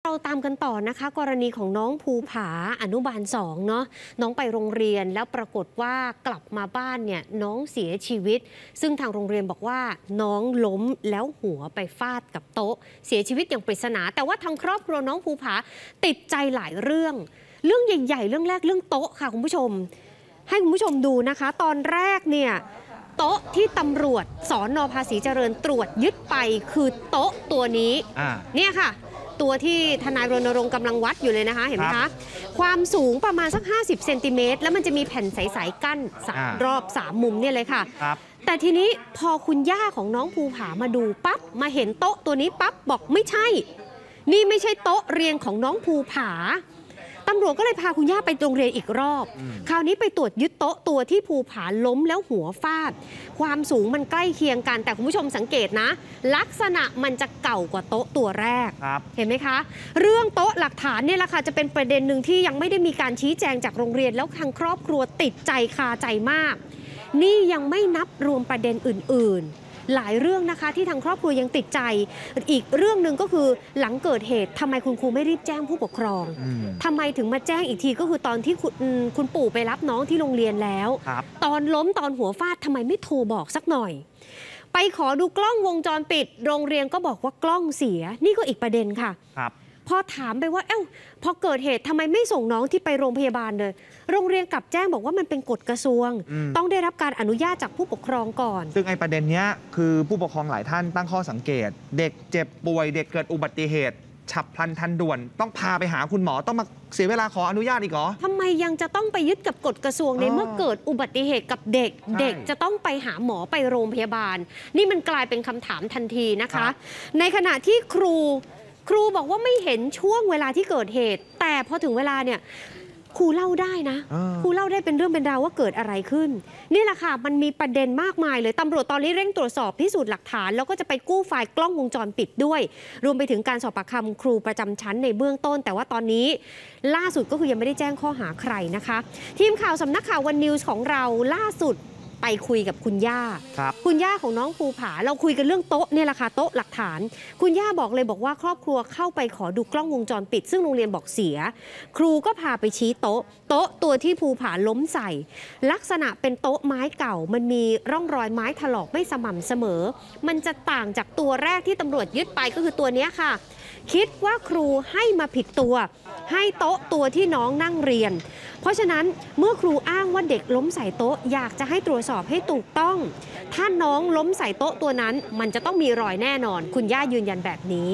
เราตามกันต่อนะคะกรณีของน้องภูผาอนุบาล2เนาะน้องไปโรงเรียนแล้วปรากฏว่ากลับมาบ้านเนี่ยน้องเสียชีวิตซึ่งทางโรงเรียนบอกว่าน้องล้มแล้วหัวไปฟาดกับโต๊ะเสียชีวิตอย่างปริศนาแต่ว่าทางครอบครัวน้องภูผาติดใจหลายเรื่องใหญ่ๆเรื่องแรกเรื่องโต๊ะค่ะคุณผู้ชมให้คุณผู้ชมดูนะคะตอนแรกเนี่ยโต๊ะที่ตำรวจสน.ภาษีเจริญตรวจยึดไปคือโต๊ะตัวนี้เนี่ยค่ะตัวที่ทนายรณรงค์กำลังวัดอยู่เลยนะคะเห็นไหมคะความสูงประมาณสัก50เซนติเมตรแล้วมันจะมีแผ่นใสๆกั้นรอบ3มุมเนี่ยเลยค่ะแต่ทีนี้พอคุณย่าของน้องภูผามาดูปั๊บมาเห็นโต๊ะตัวนี้ปั๊บบอกไม่ใช่นี่ไม่ใช่โต๊ะเรียนของน้องภูผาตำรวจก็เลยพาคุณย่าไปโรงเรียนอีกรอบคราวนี้ไปตรวจยึดโต๊ะตัวที่ภูผาล้มแล้วหัวฟาดความสูงมันใกล้เคียงกันแต่คุณผู้ชมสังเกตนะลักษณะมันจะเก่ากว่าโต๊ะตัวแรกเห็นไหมคะเรื่องโต๊ะหลักฐานเนี่ยแหละค่ะจะเป็นประเด็นหนึ่งที่ยังไม่ได้มีการชี้แจงจากโรงเรียนแล้วทางครอบครัวติดใจคาใจมากนี่ยังไม่นับรวมประเด็นอื่นๆหลายเรื่องนะคะที่ทางครอบครัวยังติดใจอีกเรื่องหนึ่งก็คือหลังเกิดเหตุทำไมคุณครูไม่รีบแจ้งผู้ปกครองทำไมถึงมาแจ้งอีกทีก็คือตอนที่คุณปู่ไปรับน้องที่โรงเรียนแล้วตอนล้มตอนหัวฟาดทำไมไม่โทรบอกสักหน่อยไปขอดูกล้องวงจรปิดโรงเรียนก็บอกว่ากล้องเสียนี่ก็อีกประเด็นค่ะพอถามไปว่าพอเกิดเหตุทำไมไม่ส่งน้องที่ไปโรงพยาบาลเลยโรงเรียนกลับแจ้งบอกว่ามันเป็นกฎกระทรวงต้องได้รับการอนุญาตจากผู้ปกครองก่อนซึ่งประเด็นนี้คือผู้ปกครองหลายท่านตั้งข้อสังเกตเด็กเจ็บป่วยเด็กเกิดอุบัติเหตุฉับพลันทันด่วนต้องพาไปหาคุณหมอต้องมาเสียเวลาขออนุญาตอีกเหรอทำไมยังจะต้องไปยึดกับกฎกระทรวงในเมื่อเกิดอุบัติเหตุกับเด็กเด็กจะต้องไปหาหมอไปโรงพยาบาลนี่มันกลายเป็นคำถามทันทีนะคะในขณะที่ครูบอกว่าไม่เห็นช่วงเวลาที่เกิดเหตุแต่พอถึงเวลาเนี่ยครูเล่าได้นะครูเล่าได้เป็นเรื่องเป็นราวว่าเกิดอะไรขึ้นนี่แหละค่ะมันมีประเด็นมากมายเลยตำรวจตอนนี้เร่งตรวจสอบพิสูจน์หลักฐานแล้วก็จะไปกู้ไฟล์กล้องวงจรปิดด้วยรวมไปถึงการสอบปากคำครูประจำชั้นในเบื้องต้นแต่ว่าตอนนี้ล่าสุดก็คือยังไม่ได้แจ้งข้อหาใครนะคะทีมข่าวสำนักข่าววันนิวส์ของเราล่าสุดไปคุยกับคุณย่าคุณย่าของน้องภูผาเราคุยกันเรื่องโต๊ะเนี่ยแหละค่ะโต๊ะหลักฐานคุณย่าบอกเลยบอกว่าครอบครัวเข้าไปขอดูกล้องวงจรปิดซึ่งโรงเรียนบอกเสียครูก็พาไปชี้โต๊ะตัวที่ภูผาล้มใส่ลักษณะเป็นโต๊ะไม้เก่ามันมีร่องรอยไม้ถลอกไม่สม่ำเสมอมันจะต่างจากตัวแรกที่ตำรวจยึดไปก็คือตัวนี้ค่ะคิดว่าครูให้มาผิดตัวให้โต๊ะตัวที่น้องนั่งเรียนเพราะฉะนั้นเมื่อครูอ้างว่าเด็กล้มใส่โต๊ะอยากจะให้ตรวจสอบให้ถูกต้องถ้าน้องล้มใส่โต๊ะตัวนั้นมันจะต้องมีรอยแน่นอนคุณย่ายืนยันแบบนี้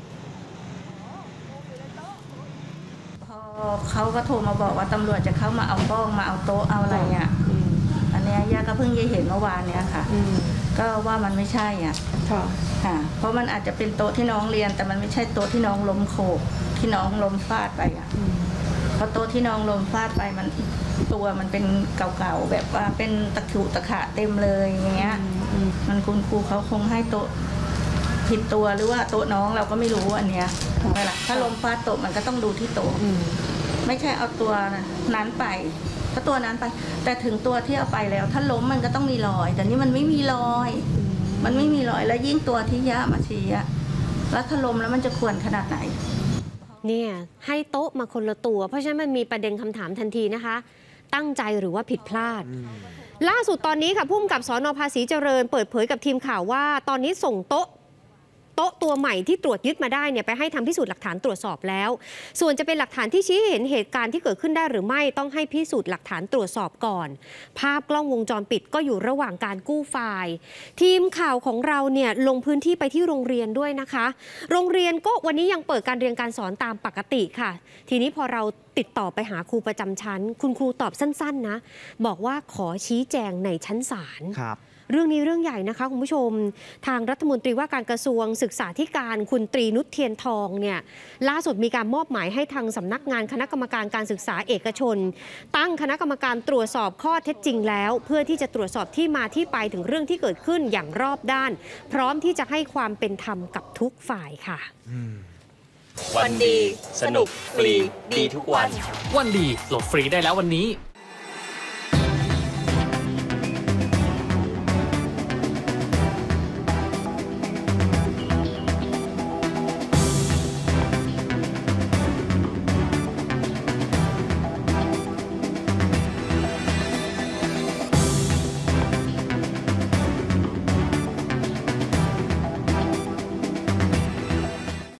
พอเขาก็โทรมาบอกว่าตำรวจจะเข้ามาเอากล้องมาเอาโต๊ะเอาอะไรอ่ะอันนี้ย่าก็เพิ่งได้เห็นเมื่อวานเนี้ยค่ะก็ว่ามันไม่ใช่อ่ะค่ะเพราะมันอาจจะเป็นโต๊ะที่น้องเรียนแต่มันไม่ใช่โต๊ะที่น้องล้มโขกที่น้องล้มฟาดไปอ่ะเพราะโต๊ะที่น้องล้มฟาดไปมันตัวมันเป็นเก่าๆแบบว่าเป็นตะขุตะขะเต็มเลยอย่างเงี้ยมันคุณครูเขาคงให้โต๊ะผิดตัวหรือว่าโต๊ะน้องเราก็ไม่รู้อันเนี้ยนั่นแหละถ้าล้มฟาดโต๊ะมันก็ต้องดูที่โต๊ะไม่ใช่เอาตัวนั้นไปถ้าตัวนั้นไปแต่ถึงตัวที่เอาไปแล้วถ้าล้มมันก็ต้องมีรอยแต่นี่มันไม่มีรอยมันไม่มีรอยแล้วยิ่งตัวที่ย่ามาชี้แล้วถ้าล้มแล้วมันจะควรขนาดไหนเนี่ยให้โต๊ะมาคนละตัวเพราะฉะนั้นมันมีประเด็นคำถามทันทีนะคะตั้งใจหรือว่าผิดพลาดล่าสุดตอนนี้ค่ะผู้กำกับสน.ภาษีเจริญเปิดเผยกับทีมข่าวว่าตอนนี้ส่งโต๊ะตัวใหม่ที่ตรวจยึดมาได้เนี่ยไปให้ทำพิสูจน์หลักฐานตรวจสอบแล้วส่วนจะเป็นหลักฐานที่ชี้เห็นเหตุการณ์ที่เกิดขึ้นได้หรือไม่ต้องให้พิสูจน์หลักฐานตรวจสอบก่อนภาพกล้องวงจรปิดก็อยู่ระหว่างการกู้ไฟล์ทีมข่าวของเราเนี่ยลงพื้นที่ไปที่โรงเรียนด้วยนะคะโรงเรียนก็วันนี้ยังเปิดการเรียนการสอนตามปกติค่ะทีนี้พอเราติดต่อไปหาครูประจำชั้นคุณครูตอบสั้นๆนะบอกว่าขอชี้แจงในชั้นศาลเรื่องนี้เรื่องใหญ่นะคะคุณผู้ชมทางรัฐมนตรีว่าการกระทรวงศึกษาธิการคุณตรีนุชเทียนทองเนี่ยล่าสุดมีการมอบหมายให้ทางสำนักงานคณะกรรมการการศึกษาเอกชนตั้งคณะกรรมการตรวจสอบข้อเท็จจริงแล้วเพื่อที่จะตรวจสอบที่มาที่ไปถึงเรื่องที่เกิดขึ้นอย่างรอบด้านพร้อมที่จะให้ความเป็นธรรมกับทุกฝ่ายค่ะวันดีสนุกฟรีดีทุกวันวันดีโหลดฟรีได้แล้ววันนี้